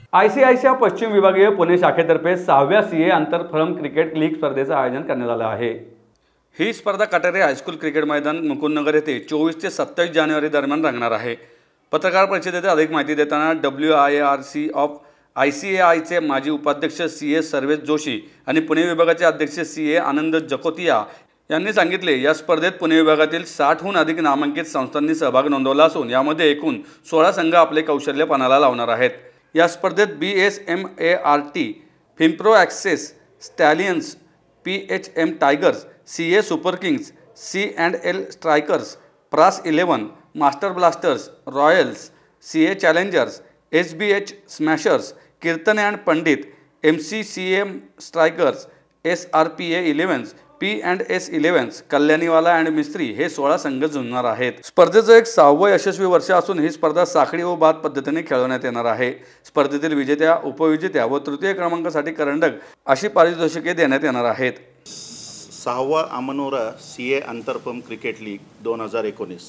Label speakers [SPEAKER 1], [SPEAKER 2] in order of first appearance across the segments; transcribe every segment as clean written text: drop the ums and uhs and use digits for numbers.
[SPEAKER 1] ICICI पश्चिम विभागीय पुणे शाखेतर्फे 6व्या सीए आंतरफर्म क्रिकेट लीग स्पर्धेचं आयोजन करण्यात आलं आहे। ही स्पर्धा कटारे हायस्कूल क्रिकेट मैदान मुकुंदनगर येथे 24 ते 27 जानेवारी दरम्यान रंगणार आहे। पत्रकार परिषदेत अधिक माहिती देताना WIRC ऑफ ICAIचे माजी उपाध्यक्ष CA सर्वेश जोशी आणि पुणे विभागाचे अध्यक्ष CA आनंद जकोतिया यांनी सांगितले, या स्पर्धेत पुणे विभागातील 60हून अधिक नामांकित संस्थांनी सहभाग नोंदवला असून यामध्ये एकूण 16 संघ आपले कौशल्य पणाला लावणार आहेत। या स्पर्धेत BSMART, Finpro access, stallions, PHM tigers, CA super kings, C&L strikers, प्रास 11, master blasters, royals, CA challengers, SBH smashers, Kirtane and Pandit, MCCM strikers, SRPA 11, P&S 11, Kalyaniwala and Mistry हे 16 संघ झुंजणार आहेत। स्पर्धेचं एक 6वं यशस्वी वर्ष असून ही स्पर्धा साखळी व बाद पद्धतीने खेळवण्यात येणार आहे। स्पर्धेतील विजेत्या, उपविजेत्या व तृतीय क्रमांकासाठी करंडक अशी पारितोषिके देण्यात येणार आहेत।
[SPEAKER 2] 6वा अमनोरा CA आंतरफर्म क्रिकेट लीग 2019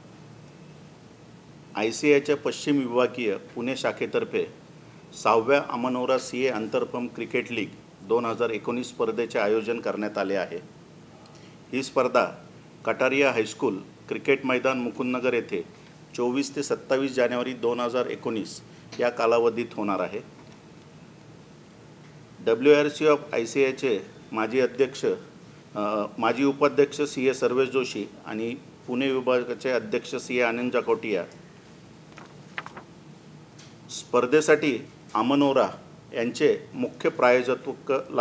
[SPEAKER 2] ICAIच्या पश्चिम विभागीय पुणे शाखेतर्फे 6व्या अमनोरा CA आंतरफर्म क्रिकेट लीग 2019 स्पर्धेचे आयोजन करण्यात आले आहे। ही स्पर्धा कटारिया हायस्कूल क्रिकेट मैदान मुकुंदनगर येथे 24 ते 27 जानेवारी 2019 या कालावधीत होणार आहे। WIRC ऑफ ICAIचे माजी उपाध्यक्ष CA सर्वेश जोशी आणि पुणे विभागाचे अध्यक्ष CA आनंद जकोटिया स्पर्धेसाठी अमनोरा यांचे मुख्य प्रायोजकत्व